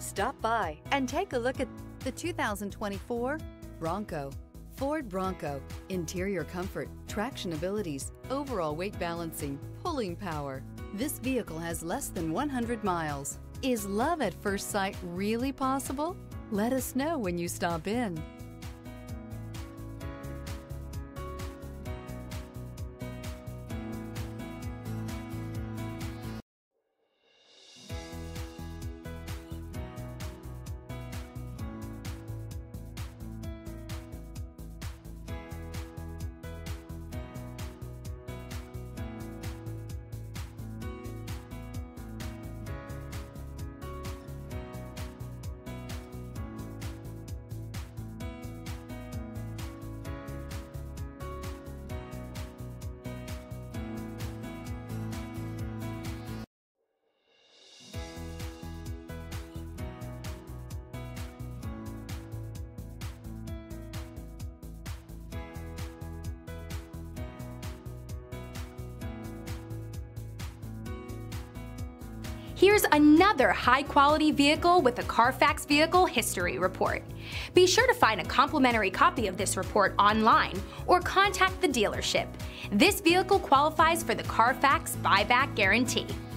Stop by and take a look at the 2024 Bronco. Ford Bronco. Interior comfort, traction abilities, overall weight balancing, pulling power. This vehicle has less than 100 miles. Is love at first sight really possible? Let us know when you stop in. Here's another high-quality vehicle with a Carfax Vehicle History Report. Be sure to find a complimentary copy of this report online or contact the dealership. This vehicle qualifies for the Carfax Buyback Guarantee.